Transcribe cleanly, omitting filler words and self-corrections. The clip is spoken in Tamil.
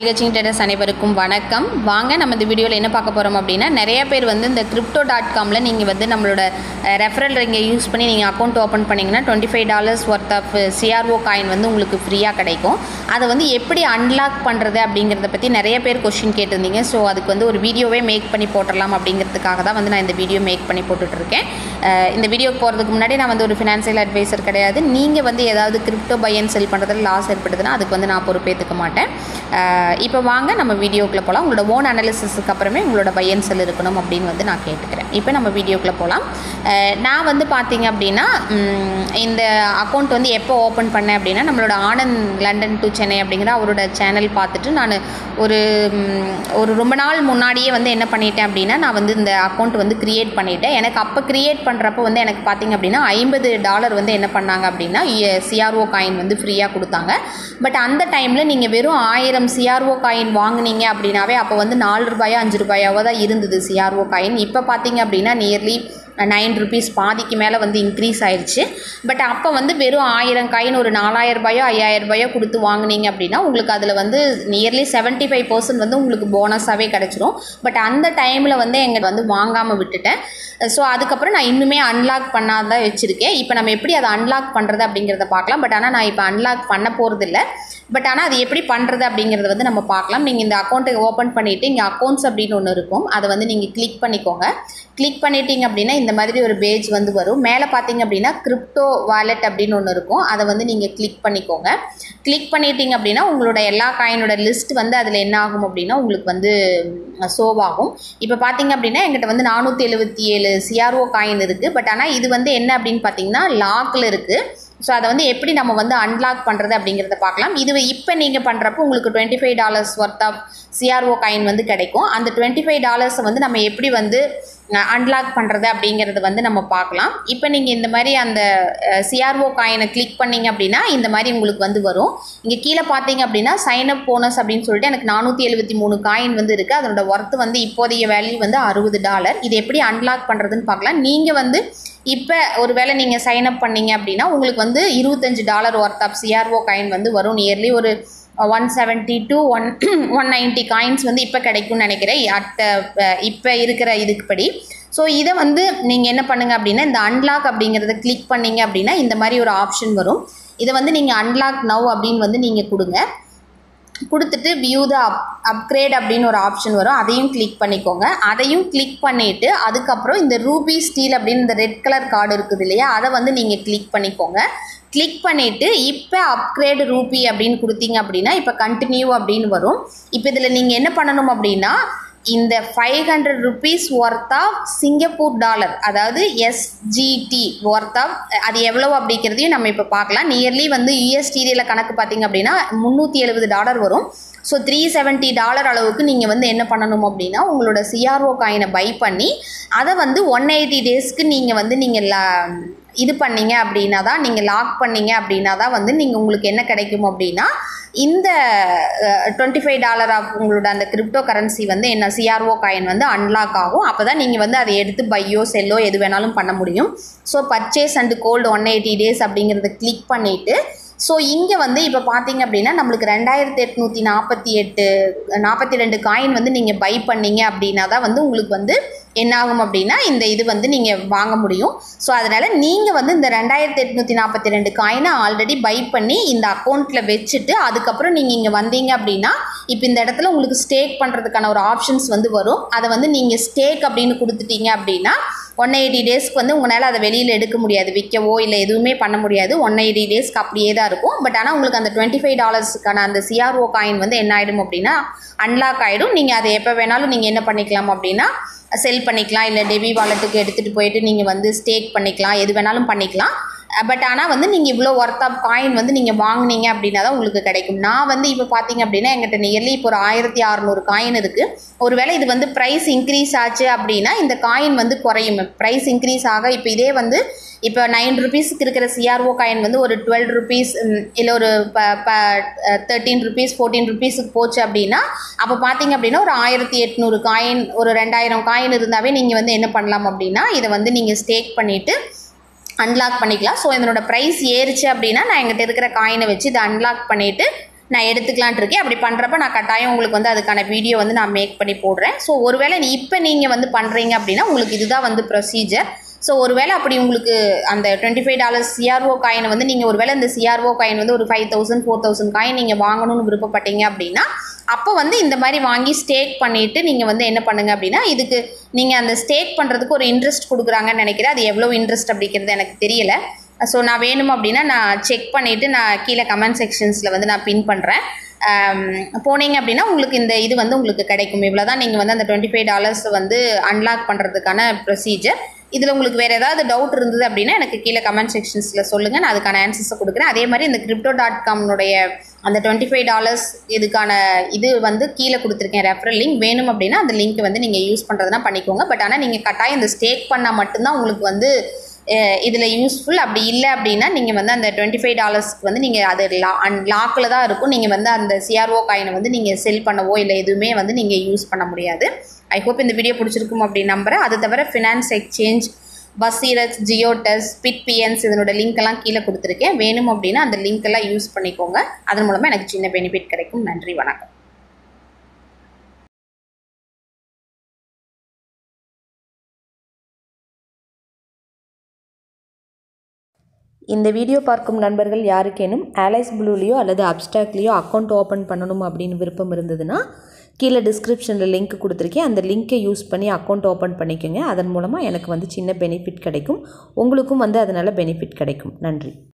Hedging traders அனைவருக்கும் வணக்கம். வாங்க நம்ம இந்த வீடியோல என்ன பார்க்க போறோம் அப்படினா நிறைய பேர் வந்து இந்த crypto.comல நீங்க வந்து நம்மளோட ரெஃபரல் லிங்கை யூஸ் பண்ணி நீங்க அக்கவுண்ட் ஓபன் பண்ணீங்கன்னா $25 worth of CRO காயின் வந்து உங்களுக்கு ஃப்ரீயா கிடைக்கும். அதை வந்து எப்படி அன்லாக் பண்றது அப்படிங்கறத பத்தி நிறைய பேர் क्वेश्चन கேட்டிருந்தீங்க. சோ அதுக்கு வந்து ஒரு வீடியோவே மேக் பண்ணி போடலாம் அப்படிங்கிறதுக்காக தான் வந்து நான் இந்த வீடியோ மேக் பண்ணி போட்டுட்டு இருக்கேன். இந்த வீடியோக்கு போறதுக்கு முன்னாடி நான் வந்து ஒரு ஃபைனான்சியல் அட்வைசர் கிடையாது. நீங்க வந்து ஏதாவது கிரிப்டோ பை அண்ட் செல் பண்றதுல லாஸ் ஏற்படுதுனா அதுக்கு வந்து நான் பொறுப்பேத்துக்க மாட்டேன். இப்போ வாங்க நம்ம வீடியோக்குள்ள போலாம். உங்களோட ஓன் அனாலிசிஸ்க்கு அப்புறமே உங்களோட பை அண்ட் செல் இருக்கணும் அப்படின்னு வந்து நான் கேட்டுக்கிறேன். இப்போ நம்ம வீடியோக்குள்ள போலாம். நான் வந்து பாத்தீங்க அப்படினா இந்த அக்கவுண்ட் வந்து எப்போ ஓபன் பண்ணேன் அப்படினா நம்மளோட ஆனந்த் லண்டன் டு சென்னை அப்படிங்கற அவரோட சேனல் பார்த்துட்டு நான் ஒரு ரொம்ப நாள் முன்னாடியே வந்து என்ன பண்ணிட்டேன் அப்படினா நான் வந்து இந்த அக்கவுண்ட் வந்து கிரியேட் பண்ணிட்டேன். எனக்கு அப்ப கிரியேட் பண்றப்ப வந்து எனக்கு பாத்தீங்க அப்படினா $50 வந்து என்ன பண்ணாங்க அப்படினா CRO காயின் வந்து ஃப்ரீயா கொடுத்தாங்க. பட் அந்த டைம்ல நீங்க வெறும் 1000 CRO காயின் வாங்குனீங்க அப்படினாவே அப்ப வந்து $4 $5 தான் இருந்தது CRO காயின். இப்போ பாத்தீங்க அப்படினா நியர்லி ₹9 பாதிக்கு மேல வந்து இன்க்ரீஸ் ஆயிருச்சு. பட் அப்ப வந்து வெறும் 1000 காயின் ஒரு $4000 $5000 கொடுத்து வாங்குனீங்க அப்படினா உங்களுக்கு அதுல வந்து நியர்லி 75% வந்து உங்களுக்கு போனஸாவே கிடைச்சிரும். பட் அந்த டைம்ல வந்து எங்க வந்து வாங்காம விட்டுட்டேன். சோ அதுக்கு அப்புறம் நான் இன்னுமே அன்லாக் பண்ணாத வச்சிருக்கேன். இப்போ நம்ம எப்படி அதை அன்லாக் பண்றது அப்படிங்கறத பார்க்கலாம். பட் ஆனா நான் இப்போ அன்லாக் பண்ண போறது இல்ல. பட் ஆனா அது எப்படி பண்றது அப்படிங்கறத வந்து நம்ம பார்க்கலாம். நீங்க இந்த அக்கவுண்ட்டை ஓபன் பண்ணிட்டு இங்க அக்கவுண்ட்ஸ் அப்படினு ஒன்னு இருக்கும். அதை வந்து நீங்க கிளிக் பண்ணிக்கோங்க. கிளிக் பண்ணிட்டீங்க அப்படினா இந்த மாதிரி ஒரு பேஜ் வந்து வரும். மேல பாத்தீங்க அப்படினா கிரிப்டோ வாலெட் அப்படினு ஒன்னு இருக்கும். அதை வந்து நீங்க கிளிக் பண்ணிக்கோங்க. கிளிக் பண்ணிட்டீங்க அப்படினா உங்களோட எல்லா காயினோட லிஸ்ட் வந்து அதுல என்ன ஆகும் அப்படினா உங்களுக்கு வந்து ஷோவ் ஆகும். இப்போ பாத்தீங்க அப்படினா என்கிட்ட வந்து 477 CRO காயின் இருக்கு. பட் ஆனா இது வந்து என்ன அப்படினு பாத்தீங்கன்னா லாக்ல இருக்கு. சோ அதை வந்து எப்படி நம்ம வந்து அன்லாக் பண்றது அப்படிங்கறத பார்க்கலாம். இது இப்போ நீங்க பண்றப்ப உங்களுக்கு $25 worth of CRO காயின் வந்து கிடைக்கும். அந்த $25 வந்து நம்ம எப்படி வந்து அன்லாக் பண்றது அப்படிங்கறது வந்து நம்ம பார்க்கலாம். இப்போ நீங்க இந்த மாதிரி அந்த CRO காயினை கிளிக் பண்ணீங்க அப்படினா இந்த மாதிரி உங்களுக்கு வந்து வரும். இங்க கீழ பாத்தீங்க அப்படினா சைன் அப் போனஸ் அப்படினு சொல்லிட்டு எனக்கு 473 காயின் வந்து இருக்கு. அதோட வர்த் வந்து இப்போதைய வேல்யூ வந்து $60. இது எப்படி அன்லாக் பண்றதுன்னு பார்க்கலாம். நீங்க வந்து இப்போ ஒருவேளை நீங்க சைன் அப் பண்ணீங்க அப்படினா உங்களுக்கு வந்து $25 worth of CRO காயின் வந்து வரும். நியர்லி ஒரு 170 to 190 காயின்ஸ் வந்து இப்போ கிடைக்கும்னு நினைக்கிறேன் இப்போ இருக்கிற இதுக்கு படி. ஸோ இதை வந்து நீங்கள் என்ன பண்ணுங்க அப்படின்னா இந்த அன்லாக் அப்படிங்கிறத கிளிக் பண்ணீங்க அப்படின்னா இந்த மாதிரி ஒரு ஆப்ஷன் வரும். இதை வந்து நீங்கள் அன்லாக் நவ் அப்படின்னு வந்து நீங்கள் கொடுங்க. கொடுத்துட்டு வியூ த அப்கிரேட் அப்படின்னு ஒரு ஆப்ஷன் வரும். அதையும் கிளிக் பண்ணிக்கோங்க. அதையும் கிளிக் பண்ணிட்டு அதுக்கப்புறம் இந்த ரூபி ஸ்டீல் அப்படின்னு இந்த ரெட் கலர் கார்டு இருக்குது இல்லையா, அதை வந்து நீங்கள் கிளிக் பண்ணிக்கோங்க. கிளிக் பண்ணிட்டு இப்போ அப்கிரேட் ரூபி அப்படின்னு கொடுத்தீங்க அப்படின்னா இப்போ கண்டினியூ அப்படின்னு வரும். இப்போ இதில் நீங்கள் என்ன பண்ணணும் அப்படின்னா இந்த $500 worth of சிங்கப்பூர் டாலர், அதாவது SGT worth of அது எவ்வளவு அப்படிங்கிறதையும் நம்ம இப்போ பார்க்கலாம். நியர்லி வந்து USDல கணக்கு பார்த்தீங்க அப்படின்னா $370 வரும். ஸோ $370 அளவுக்கு நீங்கள் வந்து என்ன பண்ணணும் அப்படின்னா உங்களோட CRO காயினை பை பண்ணி அதை வந்து 180 டேஸ்க்கு நீங்கள் வந்து நீங்கள் இது பண்ணீங்க அப்படின்னா தான், நீங்கள் லாக் பண்ணீங்க அப்படின்னா தான் வந்து நீங்கள் உங்களுக்கு என்ன கிடைக்கும் அப்படின்னா இந்த $25 ஆஃப் உங்களோட அந்த கிரிப்டோ கரன்சி வந்து என்ன CRO காயின் வந்து அன்லாக் ஆகும். அப்போ தான் நீங்கள் வந்து அதை எடுத்து பையோ செல்லோ எது வேணாலும் பண்ண முடியும். So purchase and gold 180 days அப்படிங்கிறத கிளிக் பண்ணிவிட்டு ஸோ இங்கே வந்து இப்போ பார்த்தீங்க அப்படின்னா நம்மளுக்கு 2842 காயின் வந்து நீங்கள் பை பண்ணீங்க அப்படின்னா தான் வந்து உங்களுக்கு வந்து என்ன ஆகும் அப்படின்னா இந்த இது வந்து நீங்கள் வாங்க முடியும். ஸோ அதனால் நீங்கள் வந்து இந்த 2842 காயினை ஆல்ரெடி பை பண்ணி இந்த அக்கௌண்ட்டில் வச்சுட்டு அதுக்கப்புறம் நீங்கள் இங்கே வந்தீங்க அப்படின்னா இப்போ இந்த இடத்துல உங்களுக்கு ஸ்டேக் பண்ணுறதுக்கான ஒரு ஆப்ஷன்ஸ் வந்து வரும். அதை வந்து நீங்கள் ஸ்டேக் அப்படின்னு கொடுத்துட்டீங்க அப்படின்னா 180 டேஸ்க்கு வந்து உங்களால் அதை வெளியில் எடுக்க முடியாது, விற்கவோ இல்லை எதுவுமே பண்ண முடியாது. 180 டேஸ்க்கு அப்படியே தான் இருக்கும். பட் ஆனால் உங்களுக்கு அந்த $25 அந்த CRO காயின் வந்து என்ன ஆகிடும் அப்படின்னா அன்லாக் ஆகிடும். நீங்கள் அதை எப்போ வேணாலும் நீங்கள் என்ன பண்ணிக்கலாம் அப்படின்னா செல் பண்ணிக்கலாம், இல்லை டெபி வாலெட்டுக்கு எடுத்துகிட்டு போயிட்டு நீங்கள் வந்து ஸ்டேக் பண்ணிக்கலாம், எது வேணாலும் பண்ணிக்கலாம். பட் ஆனால் வந்து நீங்கள் இவ்வளோ ஒர்த் ஆஃப் காயின் வந்து நீங்கள் வாங்கினீங்க அப்படின்னா தான் உங்களுக்கு கிடைக்கும். நான் வந்து இப்போ பார்த்தீங்க அப்படின்னா எங்கிட்ட நியர்லி இப்போ ஒரு 1600 காயின் இருக்குது. ஒருவேளை இது வந்து ப்ரைஸ் இன்க்ரீஸ் ஆச்சு அப்படின்னா இந்த காயின் வந்து குறையும். ப்ரைஸ் இன்க்ரீஸ் ஆக இப்போ இதே வந்து இப்போ $9 இருக்கிற CRO காயின் வந்து ஒரு $12 இல்லை ஒரு $13 $14 போச்சு அப்படின்னா அப்போ பார்த்தீங்க அப்படின்னா ஒரு 1800 காயின் ஒரு 2000 காயின் இருந்தாவே நீங்கள் வந்து என்ன பண்ணலாம் அப்படின்னா இதை வந்து நீங்கள் ஸ்டேக் பண்ணிவிட்டு அன்லாக் பண்ணிக்கலாம். ஸோ இதனோட ப்ரைஸ் ஏறிச்சு அப்படின்னா நான் எங்கிட்ட இருக்கிற காயினை வச்சு இதை அன்லாக் பண்ணிவிட்டு நான் எடுத்துக்கலான்ட்டு இருக்கேன். அப்படி பண்ணுறப்ப நான் கட்டாயம் உங்களுக்கு வந்து அதுக்கான வீடியோ வந்து நான் மேக் பண்ணி போடுறேன். ஸோ ஒருவேளை இப்போ நீங்கள் வந்து பண்ணுறீங்க அப்படின்னா உங்களுக்கு இதுதான் வந்து ப்ரொசீஜர். ஸோ ஒருவேளை அப்படி உங்களுக்கு அந்த $25 CRO காயின் வந்து நீங்கள் ஒருவேளை இந்த CRO காயின் வந்து ஒரு 5,000 4,000 காயின் நீங்கள் வாங்கணும்னு விருப்பப்பட்டீங்க அப்படின்னா அப்போ வந்து இந்த மாதிரி வாங்கி ஸ்டேக் பண்ணிவிட்டு நீங்கள் வந்து என்ன பண்ணுங்க அப்படின்னா இதுக்கு நீங்கள் அந்த ஸ்டேக் பண்ணுறதுக்கு ஒரு இன்ட்ரெஸ்ட் கொடுக்குறாங்கன்னு நினைக்கிறேன். அது எவ்வளோ இன்ட்ரெஸ்ட் அப்படிங்கிறது எனக்கு தெரியலை. ஸோ நான் வேணும் அப்படின்னா நான் செக் பண்ணிவிட்டு நான் கீழே கமெண்ட் செக்ஷன்ஸில் வந்து நான் பின் பண்ணுறேன். போனீங்க அப்படின்னா உங்களுக்கு இந்த இது வந்து உங்களுக்கு கிடைக்கும். இவ்வளோ தான் நீங்கள் வந்து அந்த $25 வந்து அன்லாக் பண்ணுறதுக்கான ப்ரொசீஜர். இதில் உங்களுக்கு வேறு ஏதாவது டவுட் இருந்தது அப்படின்னா எனக்கு கீழே கமெண்ட் செக்ஷன்ஸில் சொல்லுங்கள், நான் அதுக்கான ஆன்சர்ஸை கொடுக்குறேன். அதே மாதிரி இந்த CROcoinTamil அந்த $25 இதுக்கான இது வந்து கீழே கொடுத்துருக்கேன் ரெஃபரல் லிங்க். வேணும் அப்படின்னா அந்த லிங்க் வந்து நீங்கள் யூஸ் பண்ணுறதுனா பண்ணிக்கோங்க. பட் ஆனால் நீங்கள் கட்டாயம் இந்த ஸ்டேக் பண்ணால் மட்டும்தான் உங்களுக்கு வந்து இதில் யூஸ்ஃபுல். அப்படி இல்லை அப்படின்னா நீங்கள் வந்து அந்த $25 வந்து நீங்கள் அது லாக்கில் தான் இருக்கும். நீங்கள் வந்து அந்த CRO காயினை வந்து நீங்கள் செல் பண்ணவோ இல்லை எதுவுமே வந்து நீங்கள் யூஸ் பண்ண முடியாது. ஐ ஹோப் இந்த வீடியோ பிடிச்சிருக்கும் அப்படின்னு நம்புகிறேன். அது தவிர ஃபினான்ஸ் எக்ஸ்சேஞ்ச், wazirx, ஜியோடெஸ், PITPNs இதனோட லிங்க் எல்லாம் கீழே கொடுத்துருக்கேன். வேணும் அப்படின்னா அந்த லிங்க் எல்லாம் யூஸ் பண்ணிக்கோங்க. அதன் மூலமாக எனக்கு சின்ன பெனிஃபிட் கிடைக்கும். நன்றி, வணக்கம். இந்த வீடியோ பார்க்கும் நண்பர்கள் யாருக்கேனும் ஆலைஸ் ப்ளூலேயோ அல்லது அப்ஸ்டாக்லேயோ அக்கௌண்ட் ஓப்பன் பண்ணணும் அப்படின்னு விருப்பம் இருந்ததுன்னா கீழே டிஸ்கிரிப்ஷனில் லிங்க் கொடுத்துருக்கேன். அந்த லிங்க்கை யூஸ் பண்ணி அக்கௌண்ட் ஓப்பன் பண்ணிக்கோங்க. அதன் மூலமாக எனக்கு வந்து சின்ன பெனிஃபிட் கிடைக்கும். உங்களுக்கும் வந்து அதனால் பெனிஃபிட் கிடைக்கும். நன்றி.